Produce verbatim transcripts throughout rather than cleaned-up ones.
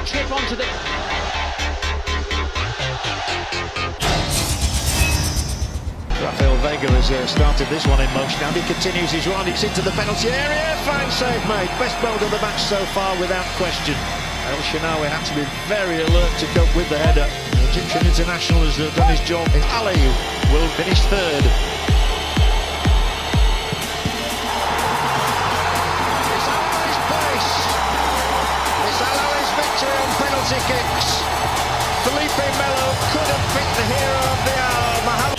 trip onto the... Rafael Veiga has uh, started this one in motion and he continues his run. It's into the penalty area. Fine save made. Best build of the match so far without question. El Shenawi had to be very alert to cope with the header. The Egyptian international has uh, done his job. Ali will finish third. It's Alawi's place. It's Alawi's victory on penalty kicks. Felipe Melo could have picked the hero of the hour. Mohamed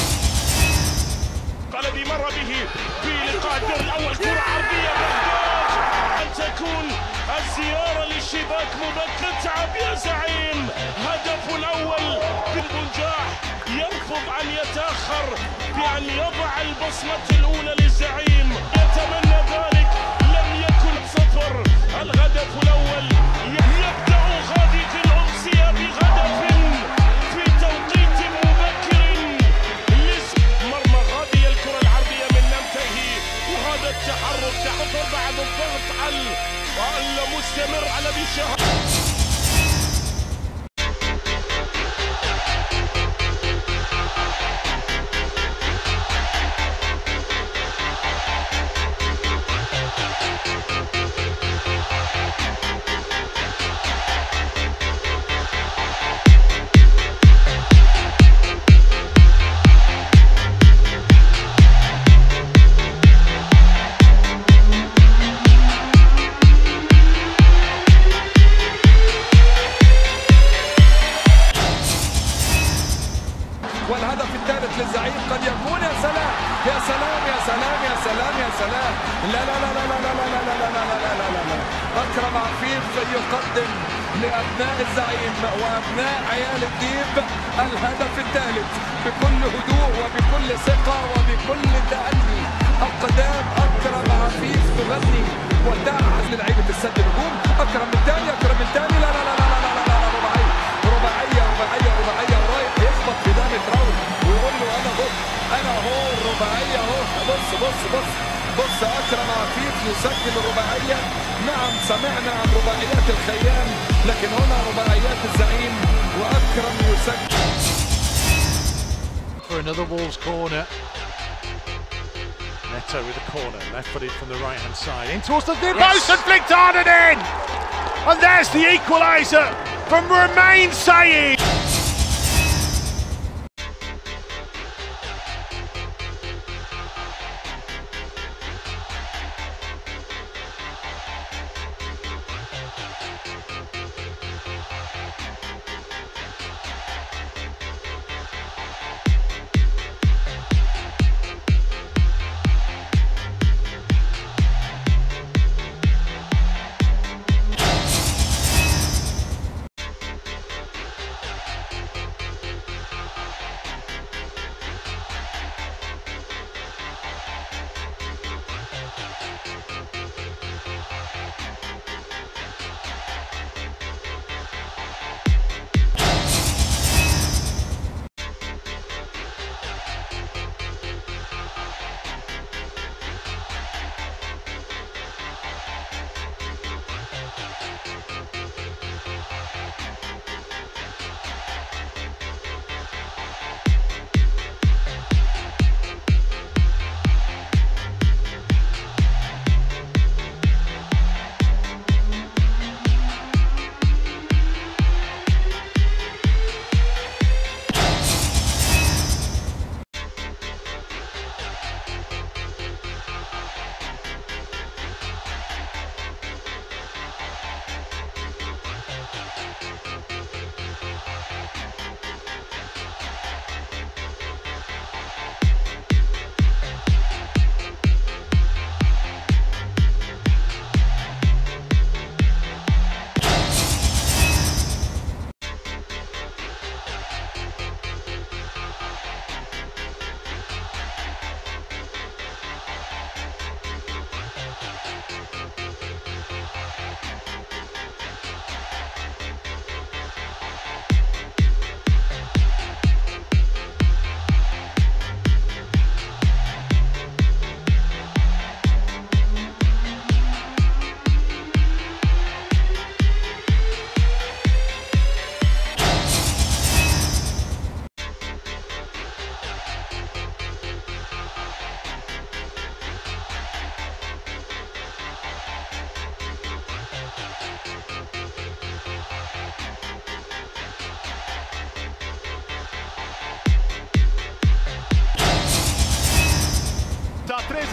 الذي مر به في لقاء الدور الاول كره عرضيه بغداد ان تكون الزياره للشباك مبكر. تعب يا زعيم، هدف الاول بالبنجاح، يرفض ان يتاخر بان يضع البصمه الاولى للزعيم، يتمنى ذلك، لم يكن صفر. الهدف الاول يبدا غادي في الامسيه بهدف في توقيت مبكر. مرمى غادي الكره العرضيه من نمتهي، وهذا التحرك تحضر بعد الضغط المستمر على بشهر. والهدف الثالث للزعيم قد يكون. يا سلام يا سلام يا سلام يا سلام يا سلام. لا لا لا لا لا لا لا لا لا لا لا لا لا لا. أكرم عفيف يقدم لأبناء الزعيم وأبناء عيال الديب الهدف الثالث بكل هدوء وبكل ثقة وبكل تأني. أقدام أكرم عفيف تغني وداعا للعيبة السد الهجوم. أكرم الثاني، أكرم الثاني. لا لا لا لا لا لا لا رباعية رباعية رباعية رباعية ورايح يخبط في دامة راوي ويقول له أنا هو أنا هو الرباعية أهو. بص بص بص بص أكرم عفيف يسجل الرباعية. نعم سمعنا عن رباعيات الخيام، لكن هنا رباعيات الزعيم وأكرم يسجل. For another Wolves corner. Neto with a corner, left footed from the right hand side. In towards the near post and flicked on and in! And there's the equaliser from Romain Saïd!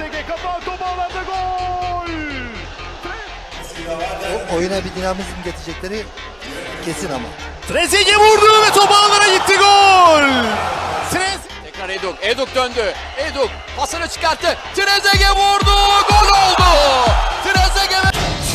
Trezeguet kafa topu alanda gol. O, oyuna bir dinamizm getirecekleri kesin ama. Trezeguet vurdu ve top ağlara gitti, gol. Trezeguet. Tekrar Eduk, Eduk döndü. Eduk pasını çıkarttı. Trezeguet vurdu, gol oldu. Trezeguet.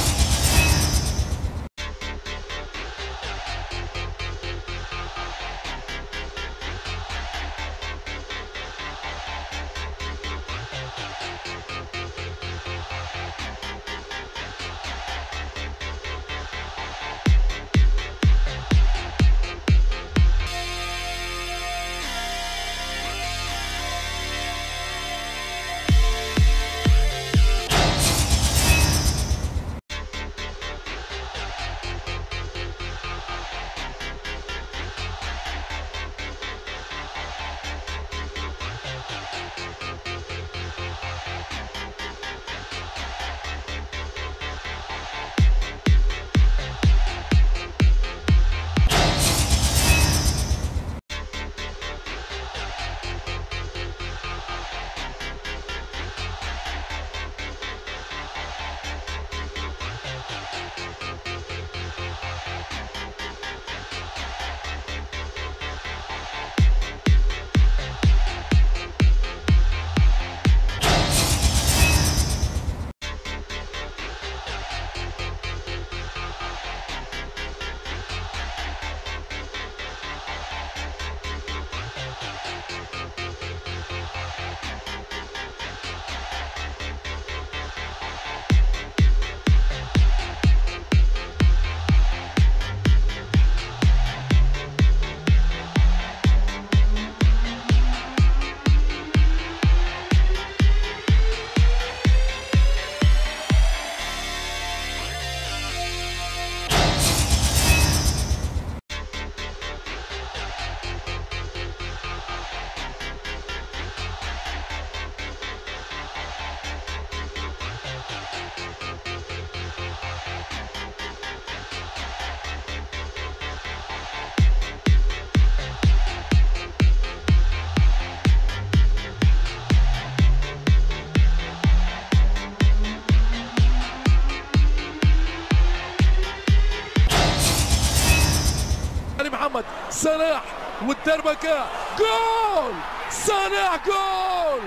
محمد صلاح والدربكة، جول صلاح، جول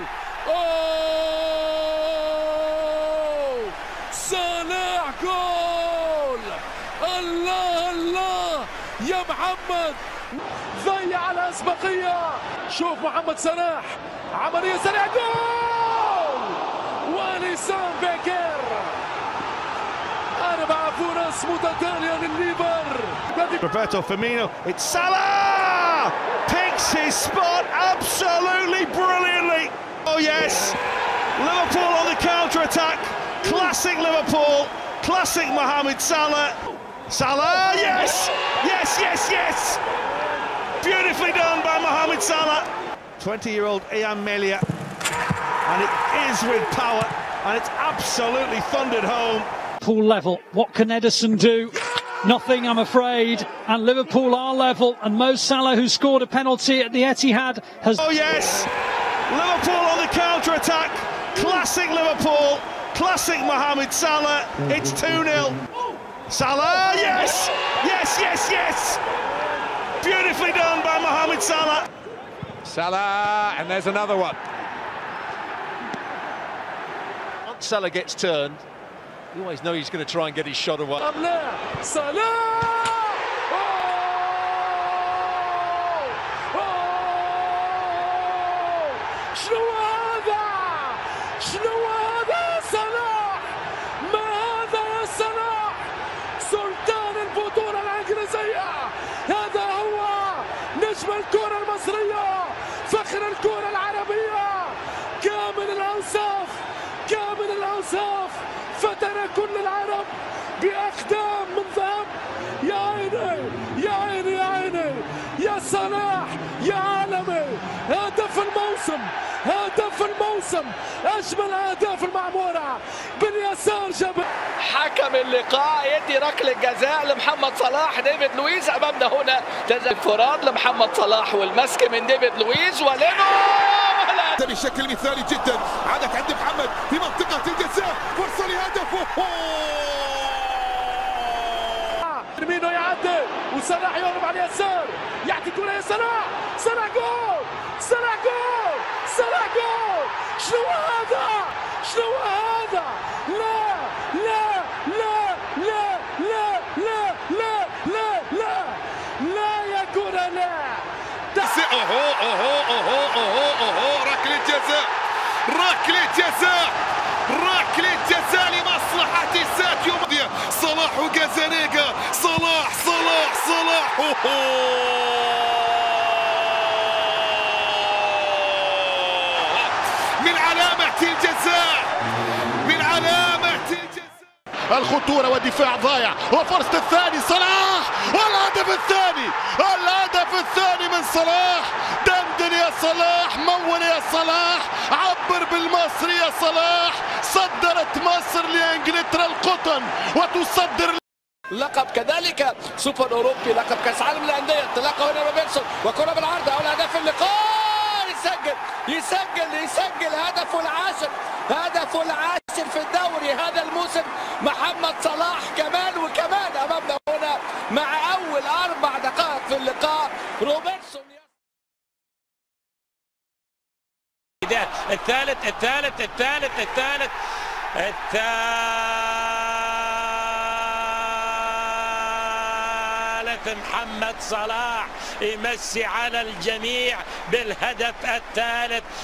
اوه صلاح، جول الله الله يا محمد، ضيع الاسبقية. شوف محمد صلاح عملية سريعة، جول ولسان بكر. أربع فرص متتالية للليفر. Roberto Firmino, it's Salah! Picks his spot absolutely brilliantly. Oh yes, Liverpool on the counter-attack. Classic Liverpool, classic Mohamed Salah. Salah, yes, yes, yes, yes. Beautifully done by Mohamed Salah. twenty-year-old Ian Melia, and it is with power, and it's absolutely thundered home. Liverpool level, what can Ederson do? Nothing, I'm afraid, and Liverpool are level, and Mo Salah, who scored a penalty at the Etihad, has... Oh yes, Liverpool on the counter-attack, classic Liverpool, classic Mohamed Salah, it's two nil. Salah, yes, yes, yes, yes, beautifully done by Mohamed Salah. Salah, and there's another one. Once Salah gets turned, you always know he's going to try and get his shot away. Salah! Oh! Oh! شنو هذا؟ شنو هذا صلاح؟ ما هذا يا صلاح؟ سلطان البطولة الإنجليزية، هذا هو نجم الكرة المصرية، فخر الكرة العربية، كامل الأوصاف، كامل الأوصاف، فتن كل العرب بأقدام من ذهب. يا عيني يا عيني يا عيني يا صلاح يا عالمي، هدف الموسم، هدف الموسم، أجمل أهداف المعمورة باليسار. جبل حكم اللقاء يدي ركلة جزاء لمحمد صلاح. ديفيد لويز أمامنا هنا، تسديد انفراد لمحمد صلاح والمسك من ديفيد لويز ولينو، ولا بشكل مثالي جدا. عادت عند محمد في منطقة الجزاء، فرصة لهدف. فيرمينو يعدل وصلاح يضرب على اليسار، يعطي كرة يا صلاح، صلاح جول، صلاح جول، صلاح جول. شنو هذا؟ شنو هذا؟ لا لا لا لا لا لا لا لا لا لا يا كرة لا. اوهو اوهو اوهو اوهو اوهو ركلة جزاء، ركلة جزاء، ركلة جزاء لمصلحة ساديو ماني. صلاح وجازانيجا، صلاح صلاح صلاح. من علامة الجزاء، من علامة الجزاء. الخطورة والدفاع ضايع، وفرصة الثاني صلاح، والهدف الثاني، الهدف الثاني من صلاح. دندن يا صلاح، مول يا صلاح، عبر بالمصري يا صلاح. صدرت مصر لانجلترا القطن وتصدر لقب كذلك سوبر اوروبي، لقب كاس عالم للانديه. تلقى هنا روبرتسون وكره بالعارضه، اول هدف اللقاء، يسجل يسجل يسجل هدفه العاشر، هدفه العاشر في الدوري هذا الموسم. محمد صلاح كمان وكمان امامنا هنا مع اول اربع دقائق في اللقاء. روبرتسون الثالث الثالث الثالث الثالث الثالث محمد صلاح يمسي على الجميع بالهدف الثالث.